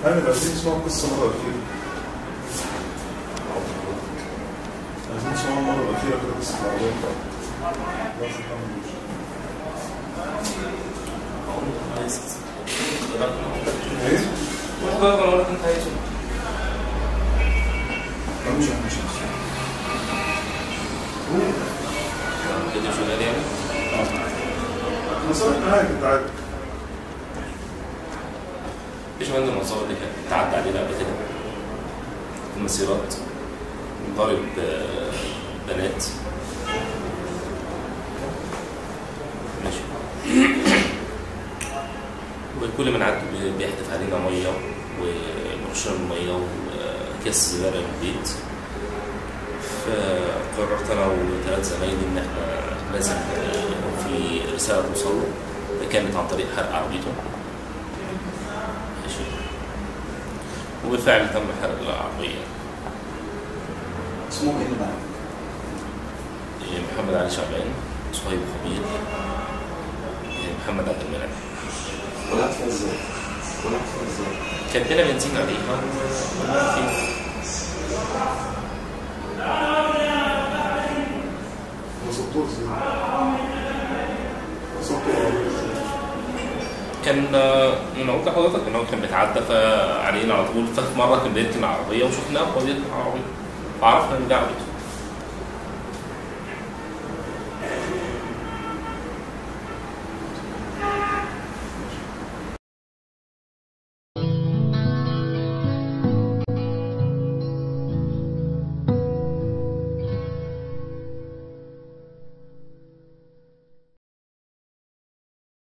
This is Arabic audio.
هاني عايزين نسمع القصة مرة أخيرة. عايزين نسمع المرة الأخيرة كده قصة العربية بتاعتك. ايه؟ وتقدر اقول لك انت عايزه. مش كده شغال يعني؟ مثلا حاجة انت عارف. مفيش من المنظمة دي كانت تعدى علينا قبل كده في المسيرات، ضارب بنات. ماشي. وكل ما نعدي بيحدف علينا ميه ونرش الميه وكيس زباله من البيت. فقررت انا وثلاث زمايلي ان احنا لازم يكون في رساله توصل له. كانت عن طريق حرق عربيته. ماشي. وبالفعل تم حرق العربيه. اسمه ايه اللي معاك؟ محمد علي شعبان، صهيب خبير، محمد عبد المنعم. ولعت فيها ازاي؟ كان لنا بنزين عليها وولعت فيها. وصلتوه ازاي؟ كان من قلت لحضرتك ان هو كان بيتعدى علينا على طول، ففي مره كان بيركن العربيه وشفناه وهو بيركن العربيه، فعرفنا ان ده عربيته.